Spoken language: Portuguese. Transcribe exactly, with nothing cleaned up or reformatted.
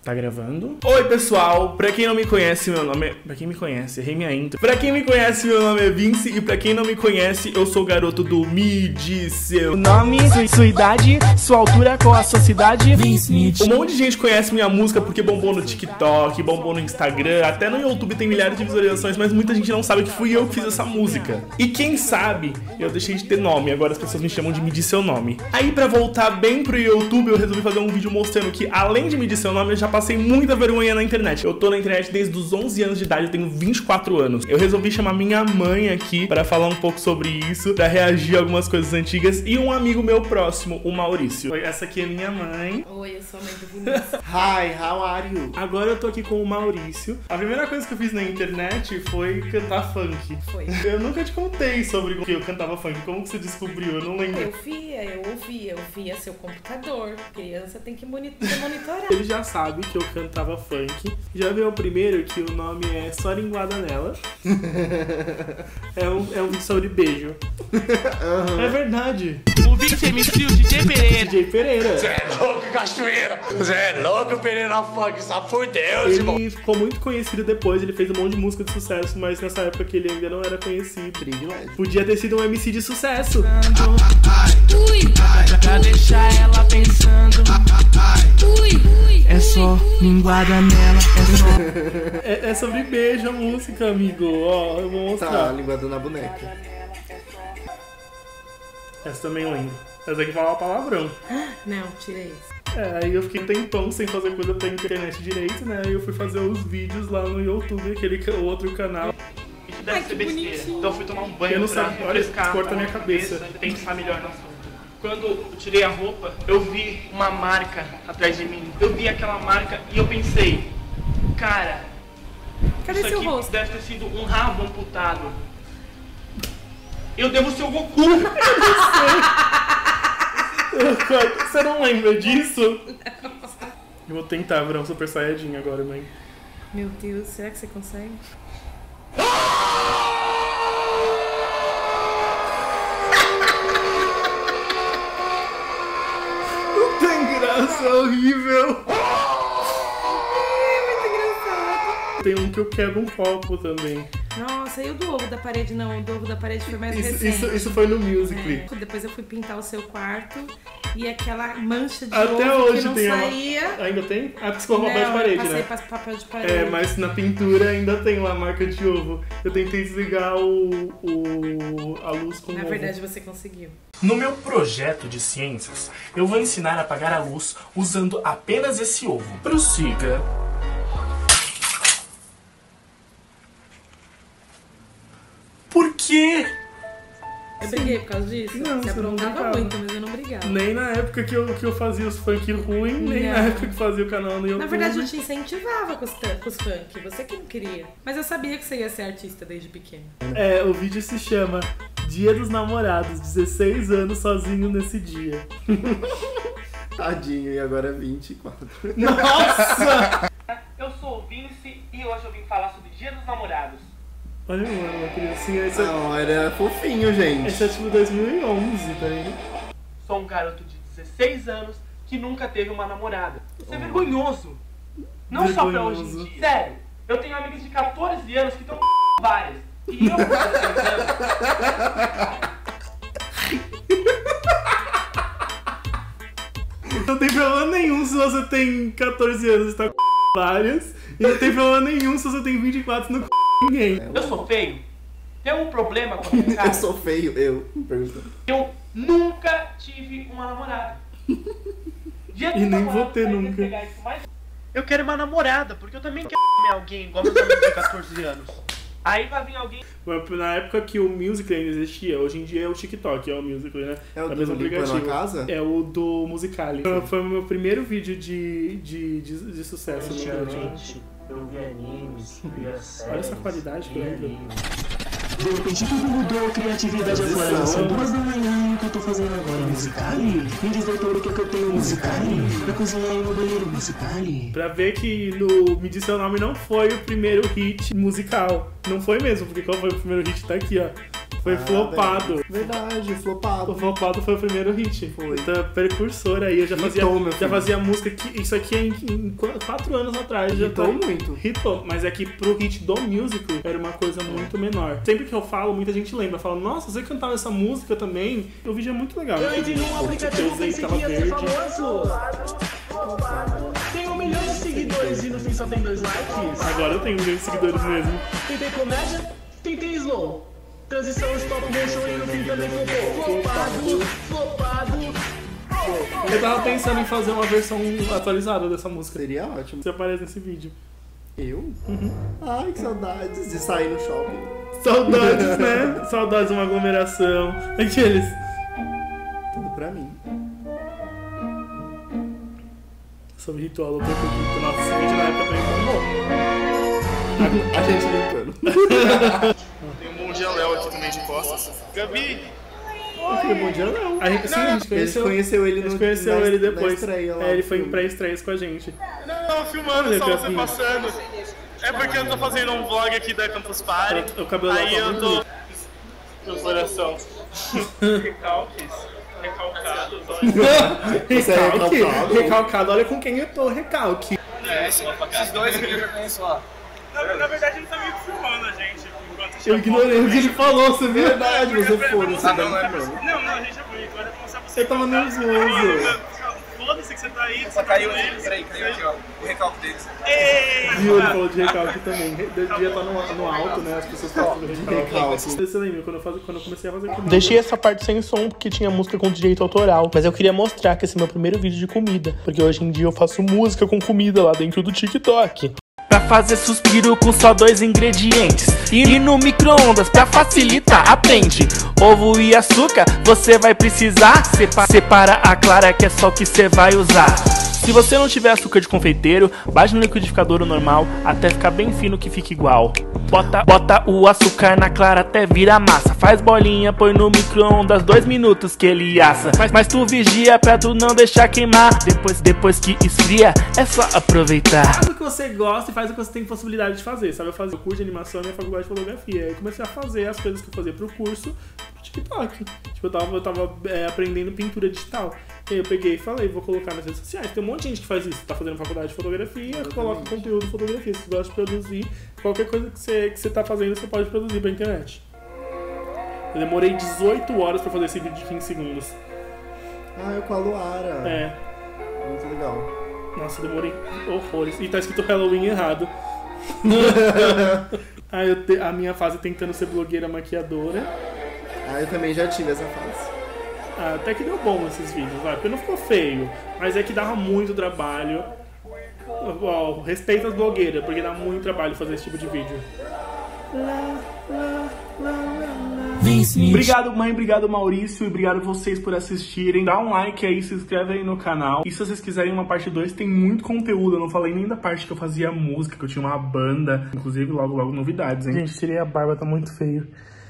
Tá gravando? Oi, pessoal! Pra quem não me conhece, meu nome é... Pra quem me conhece, errei minha intro. Pra quem me conhece, meu nome é Vince. E pra quem não me conhece, eu sou o garoto do Me Diz Seu Nome, sua, sua idade, sua altura, qual a sua cidade? Vince. Um monte de gente conhece minha música porque bombou no TikTok, bombou no Instagram. Até no YouTube tem milhares de visualizações, mas muita gente não sabe que fui eu que fiz essa música. E quem sabe, eu deixei de ter nome. Agora as pessoas me chamam de Me Diz Seu Nome. Aí pra voltar bem pro YouTube, eu resolvi fazer um vídeo mostrando que além de Me Diz Seu Nome, eu já passei muita vergonha na internet. Eu tô na internet desde os onze anos de idade, eu tenho vinte e quatro anos. Eu resolvi chamar minha mãe aqui pra falar um pouco sobre isso, pra reagir a algumas coisas antigas, e um amigo meu próximo, o Maurício. Essa aqui é minha mãe. Oi, eu sou a mãe do Vinícius. Hi, how are you? Agora eu tô aqui com o Maurício. A primeira coisa que eu fiz na internet foi cantar funk. Foi. Eu nunca te contei sobre o que eu cantava funk. Como que você descobriu? Eu não lembro. Eu via, eu ouvia, eu via seu computador. Criança tem que monitor- monitorar. Ele já sabe que eu cantava funk. Já viu o primeiro que o nome é Só Linguada Nela. É um, é um vídeo sobre beijo. Uhum. É verdade. O Vince M C, o D J Pereira. D J Pereira. Você é louco, Cachoeira! Você é louco, Pereira Funk, só por Deus, irmão! Ele ficou muito conhecido depois, ele fez um monte de música de sucesso, mas nessa época que ele ainda não era conhecido. Podia ter sido um M C de sucesso. Ui. Pra deixar ela pensando. Ui. É só linguada nela, é só... é, é sobre beijo a música, amigo. Ó, eu vou mostrar. Tá, linguada na boneca. Essa também eu lembro. Essa aqui fala palavrão. Não, tirei isso. É, aí eu fiquei tempão sem fazer coisa pra internet direito, né? Aí eu fui fazer os vídeos lá no YouTube, aquele ca- outro canal. Isso deve Ai, ser que besteira. bonitinho. Então eu fui tomar um banho Eu não pra sei, olha, refrescar corta a minha cabeça. pensar melhor no assunto. Quando eu tirei a roupa, eu vi uma marca atrás de mim. Eu vi aquela marca e eu pensei, cara, Cadê isso seu aqui rosto? deve ter sido um rabo amputado. Eu devo ser o Goku. Você não lembra disso? Eu vou tentar virar um Super Saiyajin agora, mãe. Meu Deus, será que você consegue? Não tem graça, é horrível. É muito engraçado. Tem um que eu quebro um copo também. Nossa, e o do ovo da parede? Não, o do ovo da parede foi mais Isso, recente. isso, isso foi no Musical.ly. É. Depois eu fui pintar o seu quarto e aquela mancha de Até ovo hoje que não tem uma- saía. Ainda tem? Ah, porque você colocou papel de Não, parede, eu passei né? pra papel de parede. É, mas na pintura ainda tem lá a marca de ovo. Eu tentei desligar o, o, a luz com o Na ovo. verdade, você conseguiu. No meu projeto de ciências, eu vou ensinar a apagar a luz usando apenas esse ovo. Prossiga. Por quê? Eu briguei por causa disso? Não, você você não aprontava brigava. muito, mas eu não brigava. Nem na época que eu, que eu fazia os funk ruim, nem Não. na época que fazia o canal no YouTube. Na verdade, eu te incentivava com os, tan- com os funk. Você que não queria. Mas eu sabia que você ia ser artista desde pequeno. É, o vídeo se chama Dia dos Namorados, dezesseis anos sozinho nesse dia. Tadinho, e agora é vinte e quatro. Nossa! Eu sou o Vince e hoje eu vim falar sobre Dia dos Namorados. Olha, mano, uma criancinha. Esse, é- Não, ele é fofinho, gente. esse é tipo dois mil e onze, tá aí? Sou um garoto de dezesseis anos que nunca teve uma namorada. Isso é vergonhoso. Não só pra hoje em Vergonhoso. dia. Sério, eu tenho amigas de quatorze anos que estão com várias. E eu com dezesseis anos. Não tem problema nenhum se você tem quatorze anos e tá com várias. E não tem problema nenhum se você tem vinte e quatro e não com ninguém. Eu sou feio? Tem algum problema com a minha cara? Eu sou feio, eu. Pergunta. Eu nunca tive uma namorada. Dia dos E nem vou namorados ter vai nunca. pegar isso mais- Eu quero uma namorada, porque eu também quero comer alguém igual meus amigos de quatorze anos. Aí vai vir alguém. Mas na época que o Musical.ly ainda existia, hoje em dia é o TikTok, é o Musical.ly, né? É o o do mesmo Limpando a aplicativo. Casa? É o do Musical.ly. Foi- Foi o meu primeiro vídeo de, de, de, de sucesso no canal. Antigamente, eu vi animes, via séries. Olha essa qualidade que eu lembro. De repente tudo mudou, a criatividade aflora. São duas da manhã e o que eu tô fazendo agora? Musicali? Me diz, doutor, o que é que eu tenho? Musicali? Na cozinha e no banheiro, Musicali? Pra ver que no Me Diz Seu Nome não foi o primeiro hit musical. Não foi mesmo, porque qual foi o primeiro hit? Tá aqui, ó. Foi Ah, flopado. Verdade, flopado. O flopado foi o primeiro hit. Foi. Então, precursor aí. Eu já fazia, Hitou, meu já filho. fazia música que. Isso aqui é em, em qu- quatro anos atrás. Já Hitou tô- muito. Hitou. Mas é que pro hit do musical era uma coisa muito menor. Sempre que eu falo, muita gente lembra. Fala, nossa, você cantava essa música também? O vídeo é muito legal. Eu entrei num aplicativo, usei pensei tela que ia ser verde. famoso. Tem um milhão de seguidores e no fim só tem dois likes. Agora eu tenho um milhão de seguidores mesmo. Tentei comédia, tentei slow. Transição, stop motion e no fim também flopou. Flopado, flopado. Eu tava pensando em fazer uma versão atualizada dessa música. Seria ótimo. Você aparece nesse vídeo. Eu? Ai, que saudades de sair no shopping. Saudades, né? Saudades de uma aglomeração. Aqueles. Tudo pra mim. Sobre ritual, eu tô acreditando. Nossa, esse vídeo na época também foi bom. A gente brincando. Tem um bom dia Léo aqui também de costas. Gabi! Que bom dia, não. A gente, sim, a gente A gente conheceu, conheceu ele a gente no conheceu na- ele na depois. estreia lá É, ele do foi em filme. pré-estreias com a gente. Não, eu tava filmando, Olha, só você Gabi. passando. É porque eu tô fazendo um vlog aqui da Campus Party. O- o cabelo aí dela tá eu muito tô. bonito. Meus coração. Recalques. Recalcados, olha. Você é Recalque. recalcado? Recalcado, olha com quem eu tô, recalque. É, esses dois aqui eu já conheço lá. Na, na verdade, ele tá meio que filmando a gente. Enquanto Eu ignorei o que ele falou, você viu? Verdade, você for. Você Não, tá não, é muito bom. não, não, a gente é bonito. Agora é mostrar pra você. Eu tava nervoso. Foda-se que você tá aí. Só caiu aqui, peraí, caiu aqui, ó. O recalque deles. Ei! Viu? Ele falou de recalque também. Devia estar no, no alto, né? As pessoas falam sobre recalque. Recalque. Você lembra quando eu, faz, quando eu comecei a fazer comida? Deixei essa parte sem som porque tinha música com direito autoral, mas eu queria mostrar que esse é meu primeiro vídeo de comida, porque hoje em dia eu faço música com comida lá dentro do TikTok. Pra fazer suspiro com só dois ingredientes e no micro-ondas pra facilitar, aprende. Ovo e açúcar, você vai precisar. Sepa separa a clara que é só o que você vai usar. Se você não tiver açúcar de confeiteiro, bate no liquidificador normal até ficar bem fino que fique igual. Bota, bota o açúcar na clara até virar massa. Faz bolinha, põe no micro-ondas dois minutos que ele assa. Mas, mas tu vigia pra tu não deixar queimar. Depois, depois que esfria, é só aproveitar. Faz o que você gosta e faz o que você tem possibilidade de fazer. Sabe, eu fazia o curso de animação na minha faculdade de fotografia. Aí eu comecei a fazer as coisas que eu fazia pro curso pro TikTok. Tipo, eu tava, eu tava é, aprendendo pintura digital. E aí eu peguei e falei, vou colocar nas redes sociais. Tem um monte de gente que faz isso. Tá fazendo faculdade de fotografia, coloca conteúdo de fotografia. Se você gosta de produzir, qualquer coisa que você, que você tá fazendo, você pode produzir pra internet. Eu demorei dezoito horas pra fazer esse vídeo de quinze segundos. Ah, eu com a Luara. É. Muito legal. Nossa, eu demorei horrores. E tá escrito Halloween errado. ah, eu te- a minha fase tentando ser blogueira maquiadora. Ah, eu também já tive essa fase. Ah, até que deu bom esses vídeos, vai. Porque não ficou feio. Mas é que dava muito trabalho. Ó, respeita as blogueiras, porque dá muito trabalho fazer esse tipo de vídeo. Obrigado, mãe, obrigado, Maurício, e obrigado vocês por assistirem. Dá um like aí, se inscreve aí no canal. E se vocês quiserem uma parte dois, tem muito conteúdo. Eu não falei nem da parte que eu fazia música, que eu tinha uma banda. Inclusive, logo, logo, novidades, hein? Gente, tirei a barba, tá muito feio.